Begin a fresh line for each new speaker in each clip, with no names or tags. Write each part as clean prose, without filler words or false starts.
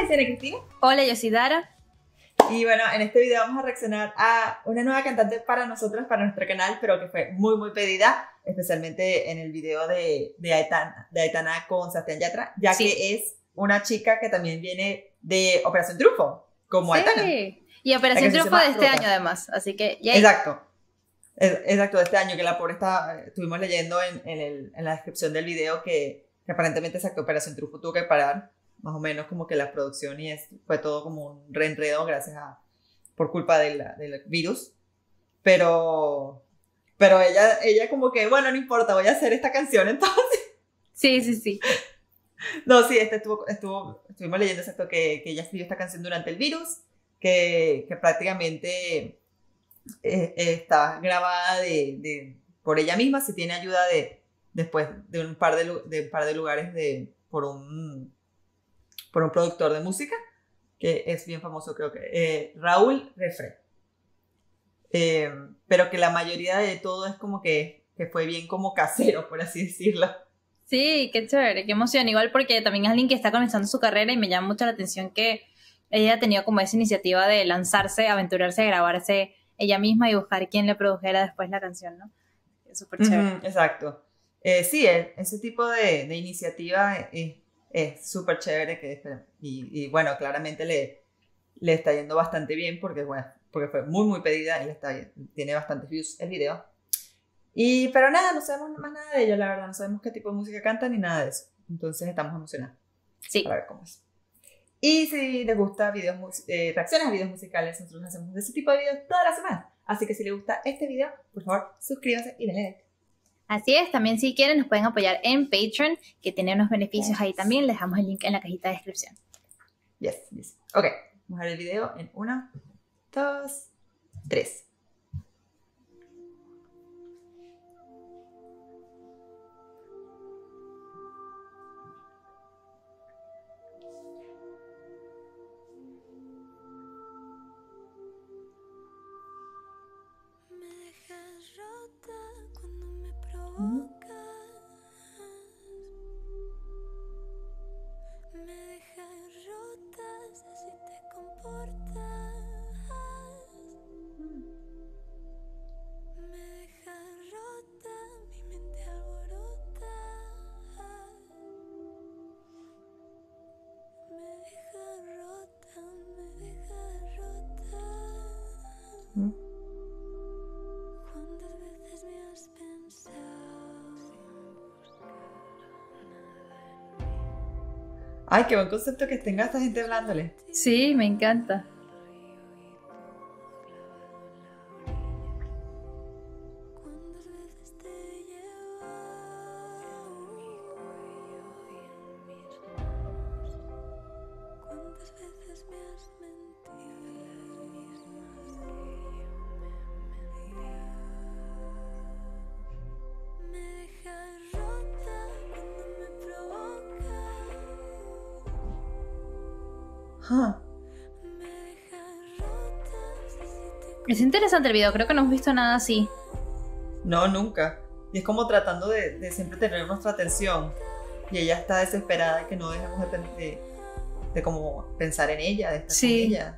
es Ana Cristina.
Hola, yo soy Dara.
Y bueno, en este video vamos a reaccionar a una nueva cantante para nosotros, para nuestro canal, pero que fue muy, muy pedida, especialmente en el video de Aitana con Sebastián Yatra, ya
Sí.
que es una chica que también viene de Operación Triunfo, como Aitana.
Sí, y Operación Triunfo de este año además, así que yay.
Exacto. Exacto, de este año, que la pobre estuvimos leyendo en la descripción del video que aparentemente esa Operación Triunfo tuvo que parar, más o menos como que la producción y fue todo como un reenredo por culpa del virus, pero ella como que, bueno, no importa, voy a hacer esta canción entonces.
Sí.
No, sí, estuvimos leyendo esto que ella escribió esta canción durante el virus, que prácticamente está grabada por ella misma, se tiene ayuda después de un par de lugares por un productor de música que es bien famoso, creo que Raúl Refré, pero que la mayoría de todo es como que fue bien como casero, por así decirlo.
Sí, qué chévere, qué emoción, igual porque también es alguien que está comenzando su carrera y me llama mucho la atención que ella ha tenido como esa iniciativa de lanzarse, aventurarse, a grabarse ella misma y buscar quién le produjera después la canción, ¿no? Es súper chévere.
Exacto. Sí, ese tipo de iniciativa es súper chévere y bueno, claramente le está yendo bastante bien porque fue muy, muy pedida y tiene bastantes views el video. Pero nada, no sabemos más nada de ella, la verdad, no sabemos qué tipo de música canta ni nada de eso. Entonces estamos emocionados para ver cómo es. Y si les gusta reacciones a videos musicales, nosotros hacemos ese tipo de videos toda la semana. Así que si les gusta este video, por favor, suscríbanse y denle like.
Así es, también si quieren nos pueden apoyar en Patreon, que tiene unos beneficios ahí también, les dejamos el link en la cajita de descripción.
Yes. Ok, vamos a ver el video en 1, 2, 3. Ay, qué buen concepto que tenga esta gente hablándole.
Sí, me encanta.
Huh.
Es interesante el video, creo que no hemos visto nada así.
No, nunca. Y es como tratando de siempre tener nuestra atención. Y ella está desesperada que no dejemos de como pensar en ella, de estar con ella.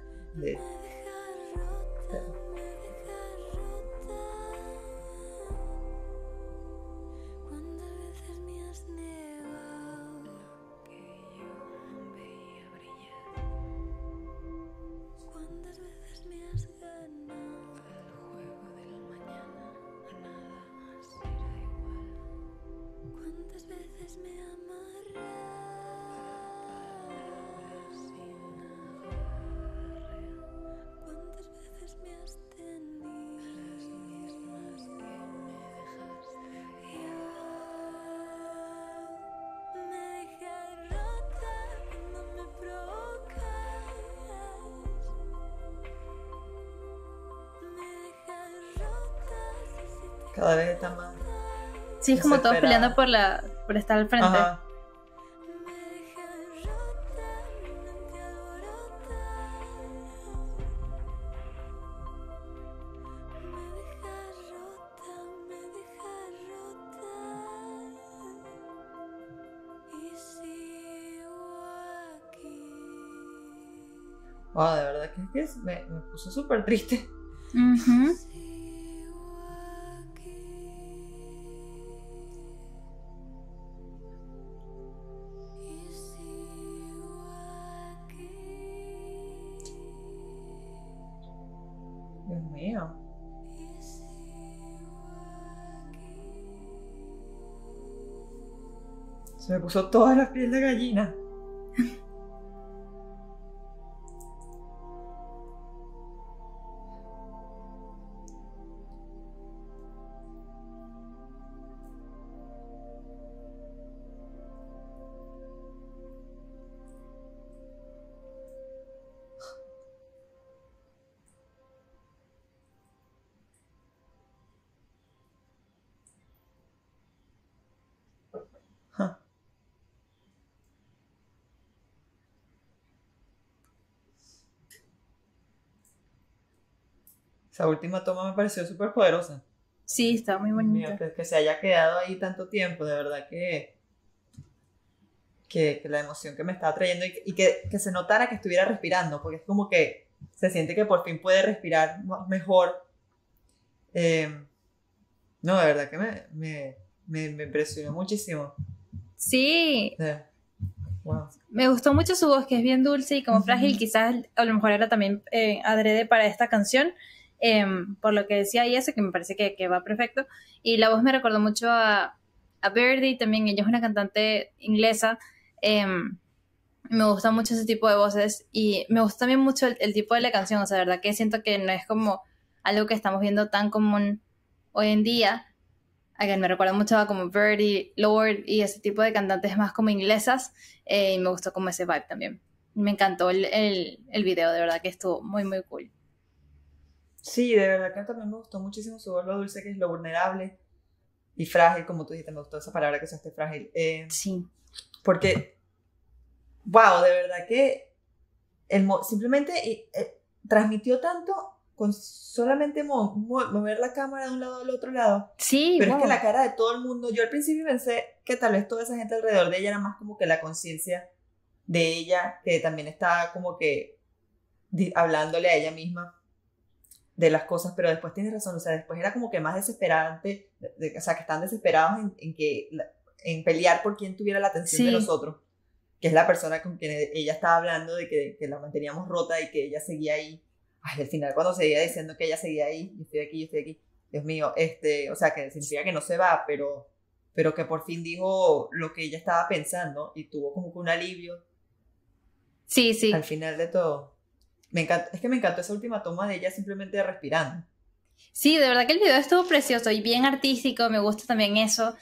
Cada vez está más.
Sí, es como todos peleando por estar al frente.
Ajá. De verdad que me puso súper triste.
Uh-huh.
Dios mío. Se me puso todas las pieles de gallina. Esa última toma me pareció súper poderosa.
Sí, está muy bonita.
Mío, que se haya quedado ahí tanto tiempo, de verdad que la emoción que me estaba trayendo y que se notara que estuviera respirando, porque es como que se siente que por fin puede respirar mejor. No, de verdad que me impresionó muchísimo.
Sí.
Wow.
Me gustó mucho su voz, que es bien dulce y como frágil. Quizás a lo mejor era también adrede para esta canción, por lo que decía y eso, que me parece que va perfecto. Y la voz me recordó mucho a Verdi también. Ella es una cantante inglesa. Me gusta mucho ese tipo de voces y me gusta también mucho el tipo de la canción. O sea, de verdad que siento que no es como algo que estamos viendo tan común hoy en día. Again, me recuerda mucho a como Verdi, Lorde y ese tipo de cantantes más como inglesas, y me gustó como ese vibe también. Me encantó el video, de verdad que estuvo muy, muy cool.
Sí, de verdad que también me gustó muchísimo su voz, lo dulce que es, lo vulnerable y frágil, como tú dijiste, me gustó esa palabra que usaste, frágil.
Sí.
Porque, wow, de verdad que simplemente transmitió tanto con solamente mover la cámara de un lado al otro lado.
Sí,
pero
wow.
Es que la cara de todo el mundo, yo al principio pensé que tal vez toda esa gente alrededor de ella era más como que la conciencia de ella, que también estaba como que hablándole a ella misma de las cosas, pero después tienes razón, o sea, después era como que más desesperante, o sea, que están desesperados en pelear por quién tuviera la atención de nosotros, que es la persona con quien ella estaba hablando de que la manteníamos rota y que ella seguía ahí. Ay, al final cuando seguía diciendo que ella seguía ahí, yo estoy aquí, Dios mío, o sea, que significa que no se va, pero que por fin dijo lo que ella estaba pensando y tuvo como que un alivio.
Sí, sí.
Al final de todo. Me encantó esa última toma de ella simplemente respirando.
Sí, de verdad que el video estuvo precioso y bien artístico, me gusta también eso.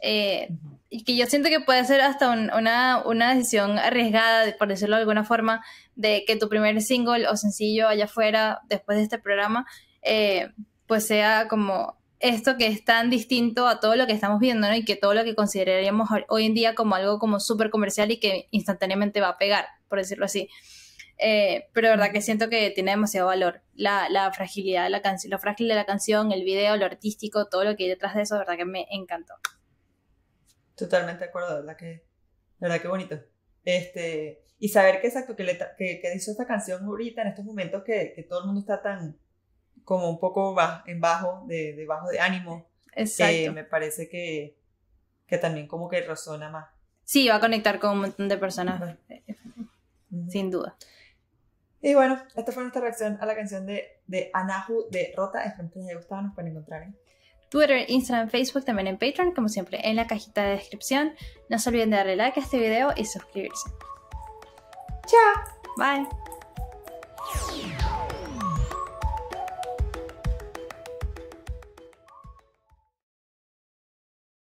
Y que yo siento que puede ser hasta una decisión arriesgada, por decirlo de alguna forma, de que tu primer single o sencillo allá afuera, después de este programa, pues sea como esto que es tan distinto a todo lo que estamos viendo, ¿no? Y que todo lo que consideraríamos hoy en día como algo como súper comercial y que instantáneamente va a pegar, por decirlo así. Pero de verdad que siento que tiene demasiado valor la fragilidad de la canción, lo frágil de la canción, el video, lo artístico, todo lo que hay detrás de eso, de verdad que me encantó.
Totalmente de acuerdo, de verdad que bonito. Y saber que exacto, que hizo esta canción ahorita en estos momentos que todo el mundo está tan como un poco bajo de ánimo.
Exacto.
Me parece que también como que resona más.
Sí, va a conectar con un montón de personas, sin duda.
Y bueno, esta fue nuestra reacción a la canción de Anahu de Rota. Espero que les haya gustado. Nos pueden encontrar en
Twitter, Instagram, Facebook, también en Patreon, como siempre en la cajita de descripción. No se olviden de darle like a este video y suscribirse.
¡Chao!
Bye.